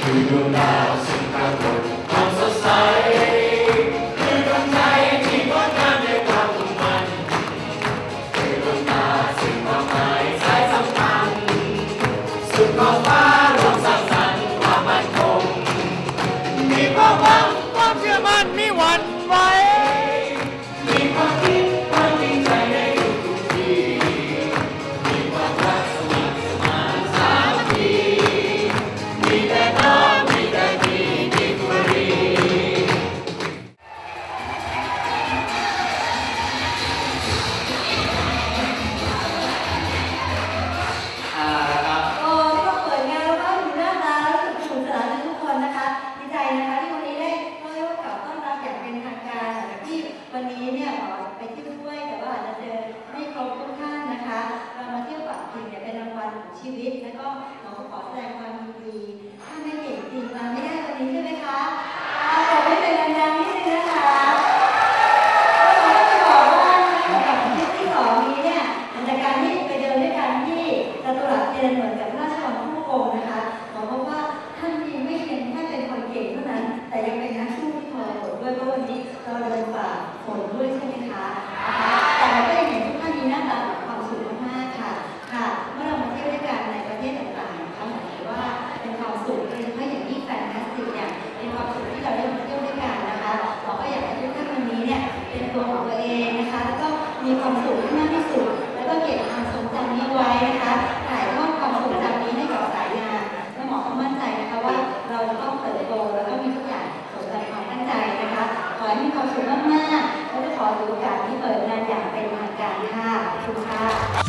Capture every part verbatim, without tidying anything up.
คือดวงดาวซึ่งปรากฏความสดใสคือดวงใจที่งดงามด้วยความมุ่งมั่นคือดวงตาซึ่งมองหมายสายสัมพันธ์สุดขอบฟ้ารวมสร้างสรรค์ความมั่นคงมีความหวังความเชื่อมั่นมีหวั่นไหวมีความคิดความจริงใจในทุกๆทีมีความรักสมัครสมานสามัคคีมีแต่น้องมีแต่พี่มีกุรีอ่าครับโอ้ก็เปิดงานแล้วก็ดูหน้าตาแล้วสนุกสนานกันทุกคนนะคะดีใจนะคะที่วันนี้ได้เรียกว่ากล่าวต้อนรับอย่างเป็นทางการหลังจากที่วันนี้เนี่ยหมอไปเที่ยวด้วยแต่ว่าอาจจะเจอไม่ครบทุกท่านนะคะเรามาเที่ยวปักกิ่งเนี่ยเป็นรางวัลของชีวิตแล้วก็หมอก็ขอแสดงความยินดีถ้าไม่เก่งจริงมาไม่ได้วันนี้ใช่ไหมคะขอไม่เป็นดังๆนิดนึงนะคะก็จะบอกว่าสำหรับทริปที่สองนี้เนี่ยจากการที่ไปเดินด้วยกันที่จตุรัสเจริญเหมือนกับราชวังฮ่องกงนะคะหมอบอกว่าท่านมีไม่เพียงแค่เป็นคนเก่งเท่านั้นแต่ยังเป็นนักสู้ที่ทรหดด้วยเพราะวันนี้เราเดินฝ่าฝนด้วยใช่ไหมคะแต่เราก็ยังเห็นทุกท่านมีหน้าตาของความสุขมากๆค่ะค่ะเมื่อเรามาเที่ยวด้วยกันในประเทศต่างๆนะคะหมายถึงว่าเป็นความสุขโดยเฉพาะอย่างยิ่งแฟนตาสติกเนี่ยเป็นความสุขที่เราได้มาเที่ยวด้วยกันนะคะเราก็อยากให้ทุกท่านวันนี้เนี่ยเป็นตัวของตัวเองนะคะแล้วก็มีความสุขให้มากที่สุดแล้วก็เก็บความทรงจำนี้ไว้นะคะถ่ายทอดความทรงจำนี้ให้กับสายงานและหมอก็มั่นใจนะคะว่าเราจะต้องเติบโตแล้วก็มีทุกอย่างสมกับความตั้งใจนะคะขอให้มีความสุขมากๆและจะขอถือโอกาสที่เปิดงานอย่างเป็นทางการค่ะขอบคุณค่ะ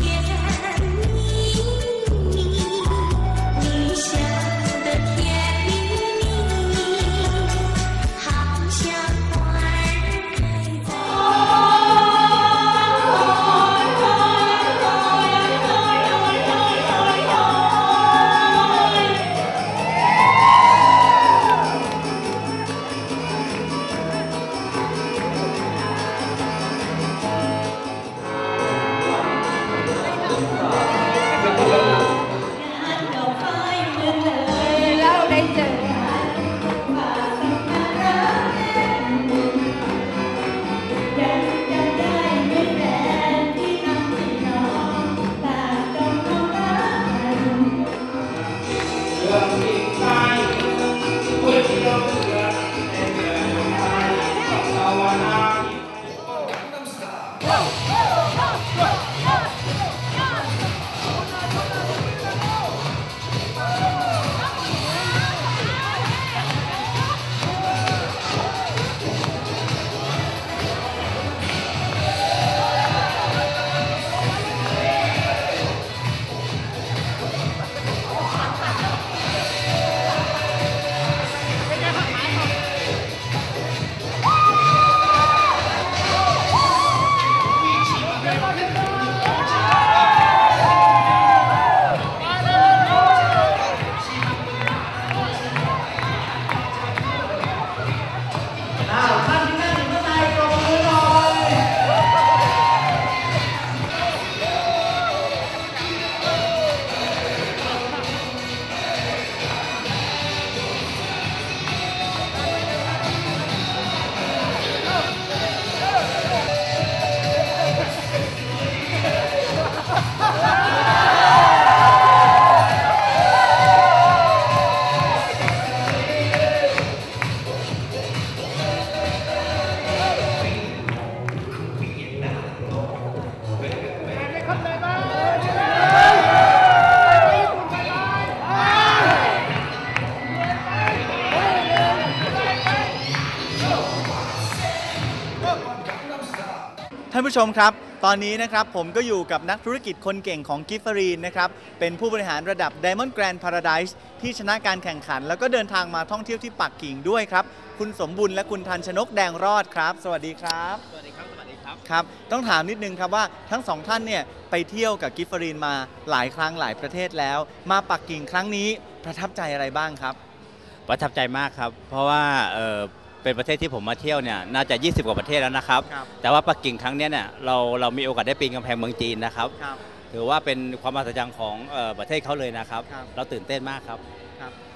ท่านผู้ชมครับตอนนี้นะครับผมก็อยู่กับนักธุรกิจคนเก่งของกิฟฟรีนนะครับเป็นผู้บริหารระดับ Diamond Grand Paradise ที่ชนะการแข่งขันแล้วก็เดินทางมาท่องเที่ยวที่ปักกิ่งด้วยครับคุณสมบุญและคุณทันชนกแดงรอดครับสวัสดีครับสวัสดีครับสวัสดีครับครับต้องถามนิดนึงครับว่าทั้งสองท่านเนี่ยไปเที่ยวกับกิฟฟรีนมาหลายครั้งหลายประเทศแล้วมาปักกิ่งครั้งนี้ประทับใจอะไรบ้างครับประทับใจมากครับเพราะว่าเออเป็นประเทศที่ผมมาเที่ยวเนี่ยน่าจะยี่สิบกว่าประเทศแล้วนะครับแต่ว่าปักกิ่งครั้งนี้เนี่ยเราเรามีโอกาสได้ปีนกำแพงเมืองจีนนะครับถือว่าเป็นความมหัศจรรย์ของประเทศเขาเลยนะครับเราตื่นเต้นมากครับ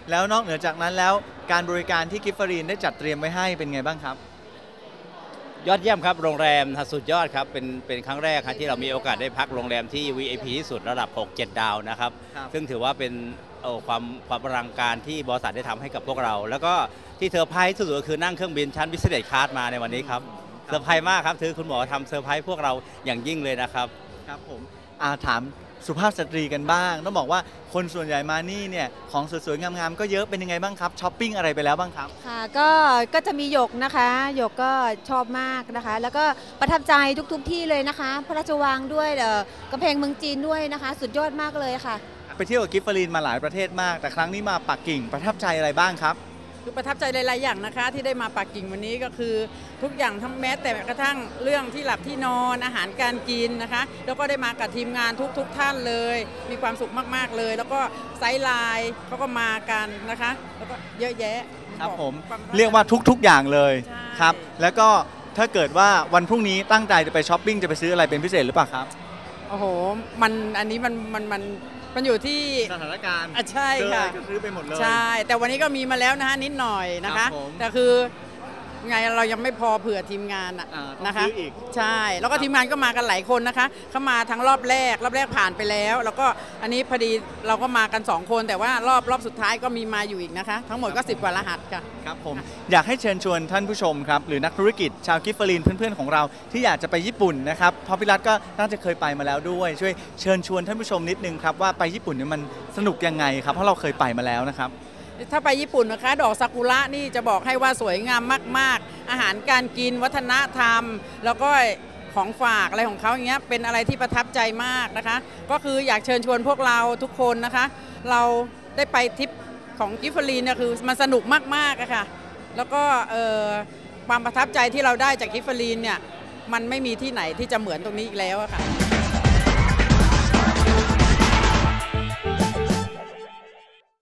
แล้วนอกเหนือจากนั้นแล้วการบริการที่กิฟฟรีนได้จัดเตรียมไว้ให้เป็นไงบ้างครับยอดเยี่ยมครับโรงแรมสุดยอดครับเป็นเป็นครั้งแรกครับที่เรามีโอกาสได้พักโรงแรมที่ วี ไอ พี ที่สุดระดับ หก เจ็ด ดาวนะครับซึ่งถือว่าเป็นความความอลังการที่บริษัทได้ทำให้กับพวกเราแล้วก็ที่เซอร์ไพรส์สุดๆก็คือนั่งเครื่องบินชั้น Business Class มาในวันนี้ครับเซอร์ไพรส์มากครับถือคุณหมอทำเซอร์ไพรส์พวกเราอย่างยิ่งเลยนะครับครับผมอาถามสุภาพสตรีกันบ้างต้องบอกว่าคนส่วนใหญ่มานี่เนี่ยของสวยๆงามๆก็เยอะเป็นยังไงบ้างครับช้อปปิ้งอะไรไปแล้วบ้างครับค่ะก็ก็จะมีหยกนะคะหยกก็ชอบมากนะคะแล้วก็ประทับใจทุกๆที่เลยนะคะพระราชวังด้วยกำแพงเมืองจีนด้วยนะคะสุดยอดมากเลยค่ะไปเที่ยวกับกิฟฟรีนมาหลายประเทศมากแต่ครั้งนี้มาปักกิ่งประทับใจอะไรบ้างครับคือประทับใจหลายๆอย่างนะคะที่ได้มาปักกิ่งวันนี้ก็คือทุกอย่างทั้งแม้แต่กระทั่งเรื่องที่หลับที่นอนอาหารการกินนะคะแล้วก็ได้มากับทีมงานทุกๆ ท่านเลยมีความสุขมากๆเลยแล้วก็ไซด์ไลน์เขาก็มากันนะคะแล้วก็เยอะแยะครับผมเรียกว่าทุกๆอย่างเลยครับแล้วก็ถ้าเกิดว่าวันพรุ่งนี้ตั้งใจจะไปช้อปปิ้งจะไปซื้ออะไรเป็นพิเศษหรือเปล่าครับโอ้โหมันอันนี้มันมันมันมันอยู่ที่สถานการณ์ใช่ค่ะซื้อไปหมดเลยใช่แต่วันนี้ก็มีมาแล้วนะฮะนิดหน่อยนะคะแต่คือไงเรายังไม่พอเผื่อทีมงานอ่ะนะคะใช่แล้วก็ทีมงานก็มากันหลายคนนะคะเขามาทั้งรอบแรกรอบแรกผ่านไปแล้วแล้วก็อันนี้พอดีเราก็มากันสองคนแต่ว่ารอบรอบสุดท้ายก็มีมาอยู่อีกนะคะทั้งหมดก็สิบกว่ารหัสค่ะครับผมอยากให้เชิญชวนท่านผู้ชมครับหรือนักธุรกิจชาวกิฟฟรีนเพื่อนๆของเราที่อยากจะไปญี่ปุ่นนะครับพอพิรัตก็น่าจะเคยไปมาแล้วด้วยช่วยเชิญชวนท่านผู้ชมนิดนึงครับว่าไปญี่ปุ่นเนี่ยมันสนุกยังไงครับเพราะเราเคยไปมาแล้วนะครับถ้าไปญี่ปุ่นนะคะดอกซากุระนี่จะบอกให้ว่าสวยงามมากๆอาหารการกินวัฒนธรรมแล้วก็ของฝากอะไรของเขาอย่างเงี้ยเป็นอะไรที่ประทับใจมากนะคะก็คืออยากเชิญชวนพวกเราทุกคนนะคะเราได้ไปทริปของกิฟฟรีนเนี่ยคือมันสนุกมากๆอะค่ะแล้วก็ความประทับใจที่เราได้จากกิฟฟรีนเนี่ยมันไม่มีที่ไหนที่จะเหมือนตรงนี้อีกแล้วอะค่ะ